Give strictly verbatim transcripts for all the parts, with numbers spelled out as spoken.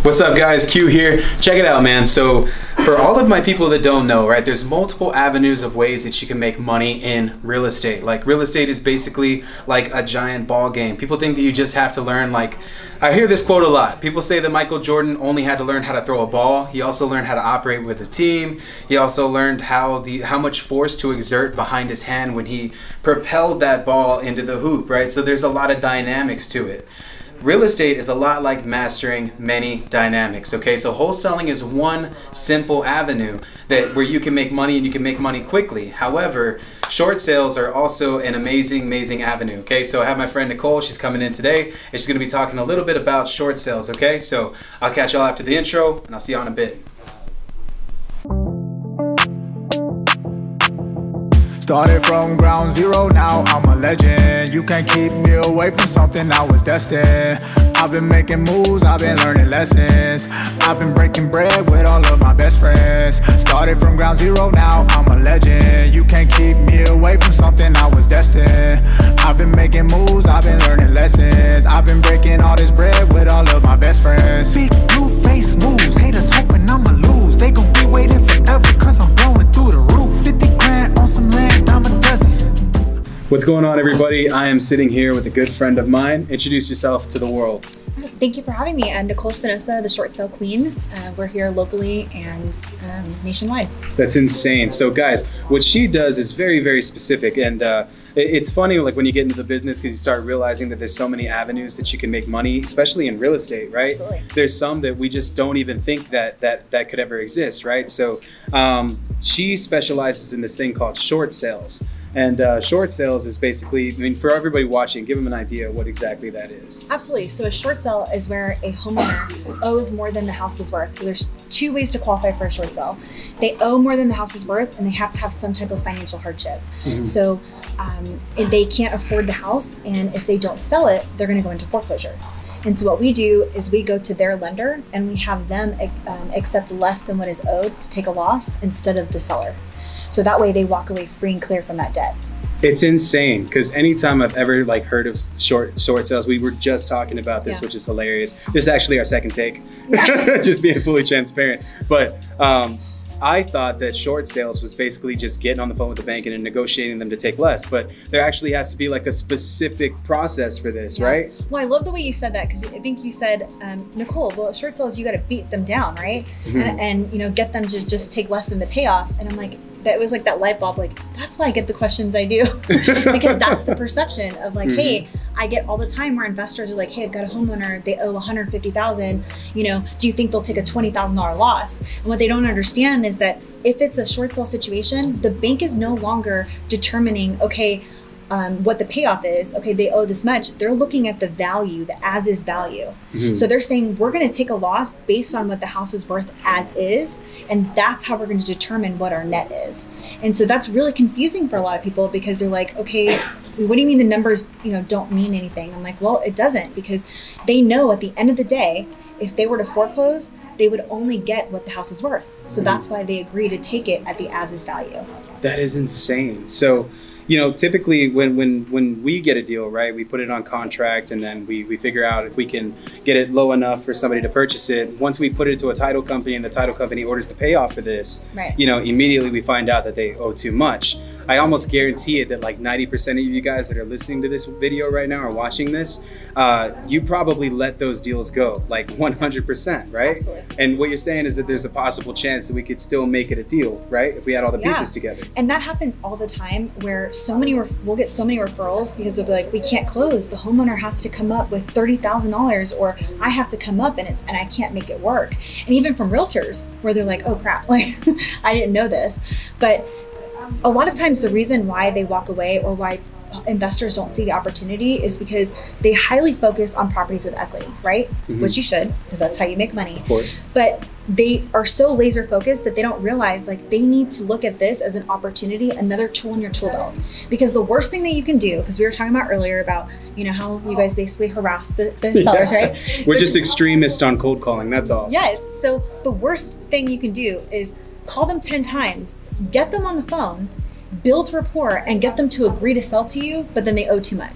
What's up guys, Q here. Check it out, man. So for all of my people that don't know, right, there's multiple avenues of ways that you can make money in real estate. Like real estate is basically like a giant ball game. People think that you just have to learn, like, I hear this quote a lot. People say that Michael Jordan only had to learn how to throw a ball. He also learned how to operate with a team. He also learned how the how much force to exert behind his hand when he propelled that ball into the hoop, right? So there's a lot of dynamics to it. Real estate is a lot like mastering many dynamics, okay? So wholesaling is one simple avenue that where you can make money and you can make money quickly. However, short sales are also an amazing, amazing avenue, okay? So I have my friend Nicole, she's coming in today, and she's gonna be talking a little bit about short sales, okay? So I'll catch y'all after the intro, and I'll see y'all in a bit. Started from ground zero, now I'm a legend. You can't keep me away from something I was destined. I've been making moves, I've been learning lessons. I've been breaking bread with all of my best friends. Started from ground zero, now I'm a legend. You can't keep me away from something I was destined. I've been making moves, I've been learning lessons. I've been breaking all this bread with all of my best friends. Big blue face moves, haters hoping I'ma lose. They gon' be waiting forever cause I'm blowing through the roof. fifty grand on some land, I'm a dozen. What's going on, everybody? I am sitting here with a good friend of mine. Introduce yourself to the world. Thank you for having me. I'm Nicole Spinosa, the short sale queen. Uh, we're here locally and um, nationwide. That's insane. So guys, what she does is very, very specific. And uh, it, it's funny, like when you get into the business, because you start realizing that there's so many avenues that you can make money, especially in real estate, right? Absolutely. There's some that we just don't even think that that, that could ever exist, right? So um, she specializes in this thing called short sales. And uh, short sales is basically, I mean, for everybody watching, give them an idea what exactly that is. Absolutely. So a short sale is where a homeowner owes more than the house is worth. So there's two ways to qualify for a short sale. They owe more than the house is worth, and they have to have some type of financial hardship. Mm-hmm. So um, if they can't afford the house, and if they don't sell it, they're going to go into foreclosure. And so what we do is we go to their lender and we have them um, accept less than what is owed to take a loss instead of the seller. So that way they walk away free and clear from that debt. It's insane because anytime I've ever like heard of short short sales, we were just talking about this, yeah. Which is hilarious. This is actually our second take, yeah. Just being fully transparent. But um, I thought that short sales was basically just getting on the phone with the bank and negotiating them to take less, but there actually has to be like a specific process for this, yeah. Right? Well, I love the way you said that because I think you said, um, Nicole, well, short sales, you got to beat them down, right? Mm-hmm. and, and you know, get them to just take less than the payoff. And I'm like, that was like that light bulb, like, that's why I get the questions I do. Because that's the perception of like, mm-hmm. Hey, I get all the time where investors are like, hey, I've got a homeowner, they owe one hundred fifty thousand dollars, you know, do you think they'll take a twenty thousand dollar loss? And what they don't understand is that if it's a short sale situation, the bank is no longer determining, okay, Um, what the payoff is, okay, they owe this much. They're looking at the value, the as is value. Mm-hmm. So they're saying, we're going to take a loss based on what the house is worth as is. And that's how we're going to determine what our net is. And so that's really confusing for a lot of people because they're like, okay, what do you mean the numbers, you know, don't mean anything? I'm like, well, it doesn't, because they know at the end of the day, if they were to foreclose, they would only get what the house is worth. So mm-hmm. That's why they agree to take it at the as is value. That is insane. So, you know, typically when, when, when we get a deal, right, we put it on contract and then we, we figure out if we can get it low enough for somebody to purchase it. Once we put it to a title company and the title company orders the payoff for this, right. You know, immediately we find out that they owe too much. I almost guarantee it that like ninety percent of you guys that are listening to this video right now or watching this, uh, you probably let those deals go, like one hundred percent, right? Absolutely. And what you're saying is that there's a possible chance that we could still make it a deal, right? If we had all the yeah. pieces together. And that happens all the time where so many, we'll get so many referrals because they'll be like, we can't close. The homeowner has to come up with thirty thousand dollars or I have to come up and it's and I can't make it work. And even from realtors where they're like, oh crap, like I didn't know this. But a lot of times the reason why they walk away or why investors don't see the opportunity is because they highly focus on properties with equity, right? Mm-hmm. Which you should, because that's how you make money. Of course. But they are so laser focused that they don't realize like they need to look at this as an opportunity, another tool in your tool belt. Because the worst thing that you can do, because we were talking about earlier about, you know, how you guys basically harass the, the sellers, yeah. Right? We're just extremists on cold calling, that's all. Yes, so the worst thing you can do is call them ten times, get them on the phone, build rapport, and get them to agree to sell to you, but then they owe too much.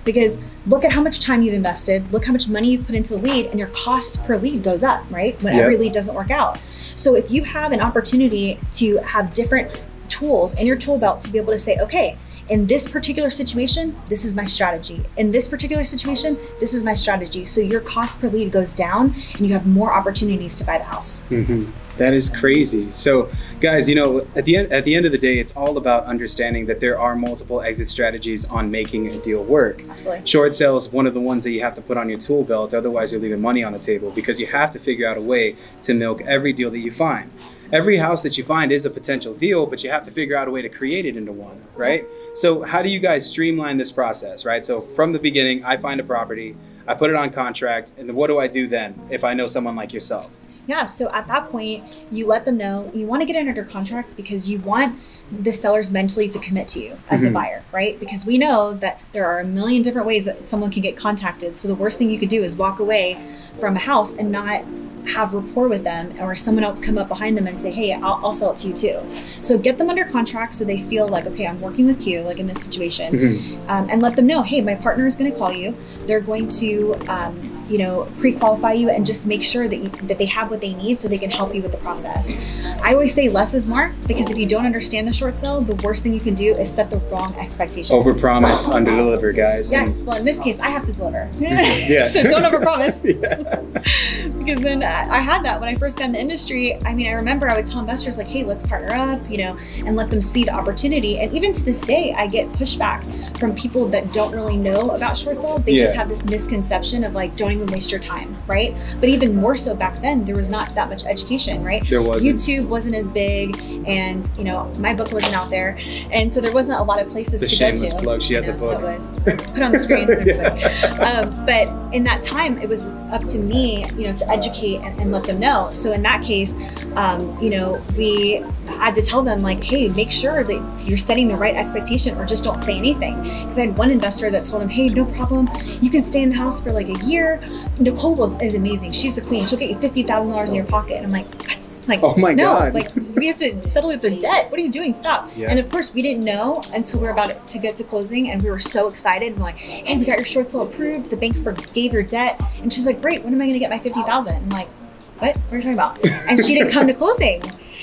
Because look at how much time you've invested, look how much money you've put into the lead, and your cost per lead goes up, right? When Yep. every lead doesn't work out. So if you have an opportunity to have different tools in your tool belt to be able to say, okay, in this particular situation, this is my strategy. In this particular situation, this is my strategy. So your cost per lead goes down and you have more opportunities to buy the house. Mm-hmm. That is crazy. So guys, you know, at the end, at the end of the day, it's all about understanding that there are multiple exit strategies on making a deal work. Absolutely. Short sales is one of the ones that you have to put on your tool belt. Otherwise you're leaving money on the table, because you have to figure out a way to milk every deal that you find. Every house that you find is a potential deal, but you have to figure out a way to create it into one, right? So how do you guys streamline this process, right? So from the beginning, I find a property, I put it on contract, and then what do I do then if I know someone like yourself? Yeah, so at that point, you let them know you want to get it under contract because you want the sellers mentally to commit to you as Mhm. the buyer, right? Because we know that there are a million different ways that someone can get contacted. So the worst thing you could do is walk away from a house and not have rapport with them, or someone else come up behind them and say, hey, I'll, I'll sell it to you too. So get them under contract so they feel like, okay, I'm working with Q, like in this situation, Mhm. um, and let them know, hey, my partner is going to call you. They're going to, um, you know, pre-qualify you and just make sure that you, that they have what they need so they can help you with the process. I always say less is more, because if you don't understand the short sell, the worst thing you can do is set the wrong expectations. Overpromise, underdeliver, guys. Yes, And- well in this case, I have to deliver. Yeah. So don't overpromise. Yeah. Because then I I had that when I first got in the industry. I mean, I remember I would tell investors like, hey, let's partner up, you know, and let them see the opportunity. And even to this day, I get pushback from people that don't really know about short sales. They just Yeah. have this misconception of like, don't even waste your time, right? But even more so back then, there was not that much education, right? There wasn't. YouTube wasn't as big, and you know, my book wasn't out there. And so there wasn't a lot of places The to go shameless to. plug, she has I a know, book. That was put on the screen. Yeah. um, but in that time, it was up to me, you know, to educate and, and let them know. So in that case, um, you know, we had to tell them like, hey, make sure that you're setting the right expectation, or just don't say anything. Because I had one investor that told him, hey, no problem, you can stay in the house for like a year. Nicole was, is amazing. She's the queen. She'll get you fifty thousand dollars in your pocket. And I'm like, what? Like, Oh my no, God. like we have to settle with the debt. What are you doing? Stop. Yeah. And of course, we didn't know until we were about to get to closing, and we were so excited. And we're like, hey, we got your short sale approved. The bank forgave your debt. And she's like, great. When am I going to get my fifty thousand? I'm like, what? What are you talking about? And she didn't come to closing.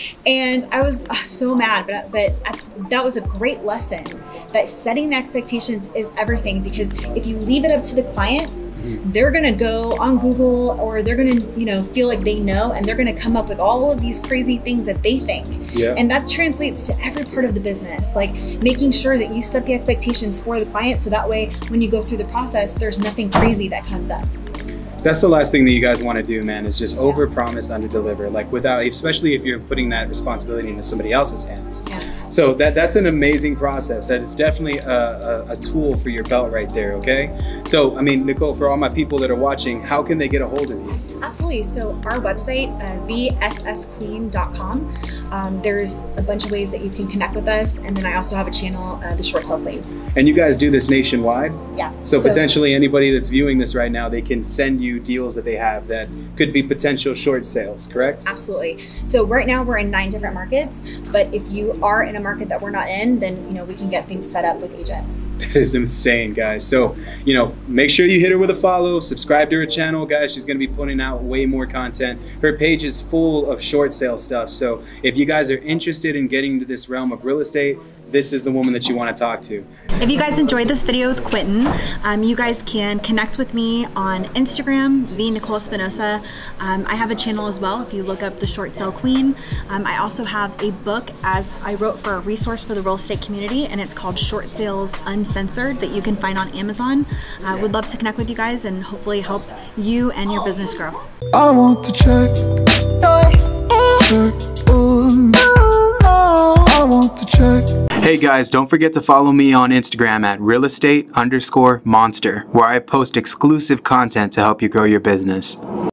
And I was uh, so mad, but but I, that was a great lesson, that setting the expectations is everything. Because if you leave it up to the client, they're gonna go on Google, or they're gonna, you know, feel like they know, and they're gonna come up with all of these crazy things that they think. Yeah. And that translates to every part of the business, like making sure that you set the expectations for the client, so that way when you go through the process, there's nothing crazy that comes up. That's the last thing that you guys want to do, man, is just over promise, under deliver. Like without, especially if you're putting that responsibility into somebody else's hands. Yeah. So that that's an amazing process. That is definitely a, a, a tool for your belt right there, okay? So, I mean, Nicole, for all my people that are watching, how can they get a hold of you? Absolutely. So our website, uh, v s s queen dot com, um, there's a bunch of ways that you can connect with us. And then I also have a channel, uh, The Short Sell Queen. And you guys do this nationwide? Yeah. So, potentially anybody that's viewing this right now, they can send you deals that they have that could be potential short sales, correct? Absolutely. So right now we're in nine different markets, but if you are in a market that we're not in, then you know we can get things set up with agents. That is insane, guys. So, you know, make sure you hit her with a follow, subscribe to her channel, guys. She's going to be putting out way more content. Her page is full of short sale stuff. So if you guys are interested in getting into this realm of real estate, this is the woman that you want to talk to. If you guys enjoyed this video with Quentin, um, you guys can connect with me on Instagram, the Nicole Espinosa. Um, I have a channel as well if you look up The Short Sale Queen. Um, I also have a book as I wrote for a resource for the real estate community, and it's called Short Sales Uncensored, that you can find on Amazon. I uh, would love to connect with you guys and hopefully help you and your business grow. I want the check. Check. Ooh. I want the check. Hey guys, don't forget to follow me on Instagram at real estate underscore monster, where I post exclusive content to help you grow your business.